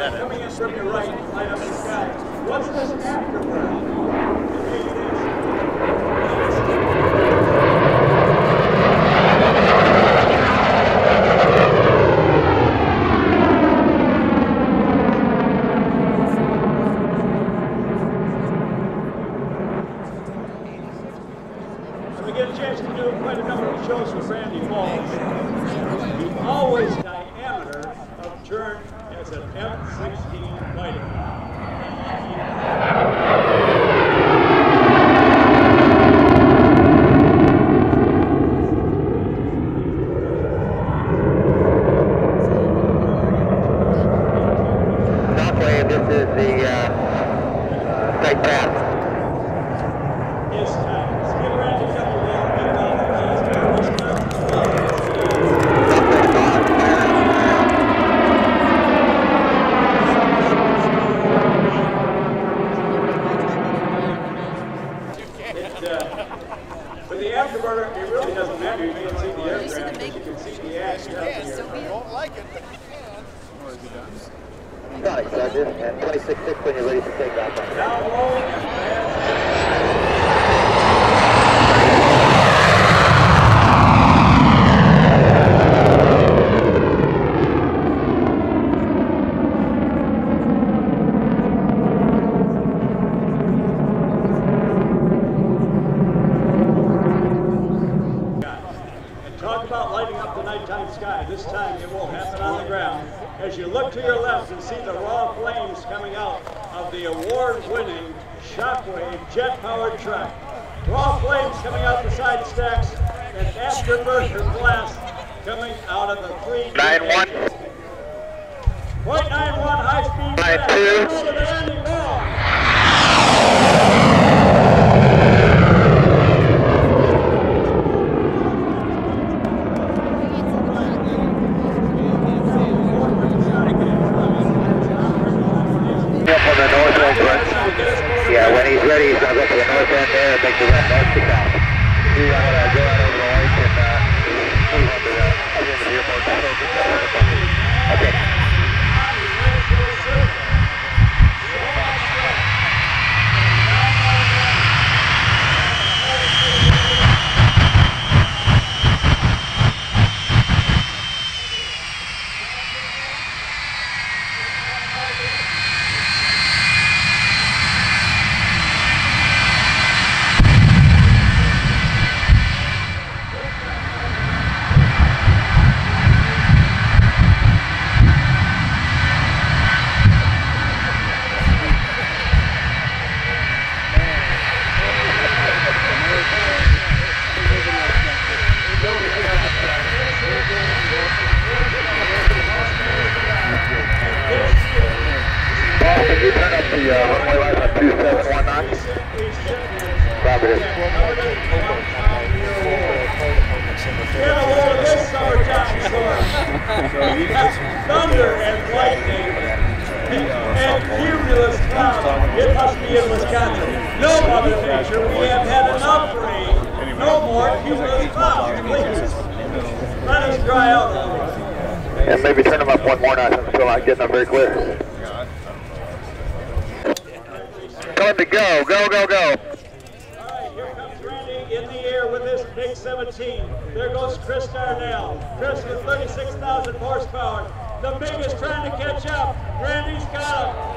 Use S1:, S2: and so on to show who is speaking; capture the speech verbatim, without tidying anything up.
S1: minute.
S2: Coming in from your right, light up the sky. What's this afterburner? We get a chance to do quite a number of shows with Randy Falls. He always diameter of turn as an F sixteen fighter.
S3: Shockwave, this is the uh, straight path.
S2: It's time. Let's give Randy a couple of For the Afterburner, it really doesn't matter. You can see the aircraft, you can see the action. You
S4: don't like it, but you can.
S3: Sorry, Sergeant. And twenty-six six when you're ready to take off.
S2: Down low and fast. Talk about lighting up the nighttime sky. This time it will happen on the ground. As you look to your left and see the raw flames coming out of the award-winning Shockwave Jet Truck. Raw flames coming out the side stacks and Afterburner blast coming out of the three.
S3: nine one.
S2: point nine one high speed.
S3: nine two. Yeah, when he's ready, he's going to go to the north end there and make the run north to south. We want to go out over the lake and uh, move on to the other end of the airport. Okay. Can you turn up the uh, runway light on two seven one nine? Robert is.
S2: Get a load of this summertime storm. Thunder and lightning and cumulus clouds. It must be in Wisconsin. No, Mother Nature, we have had enough rain. No more cumulus clouds, please. Let us dry out.
S3: And maybe turn them up one more notch. I'm still not getting them very clear. Time to go, go, go, go.
S2: All right, here comes Randy in the air with this MiG seventeen. There goes Chris Darnell. Chris with thirty-six thousand horsepower. The MiG is trying to catch up. Randy's got him.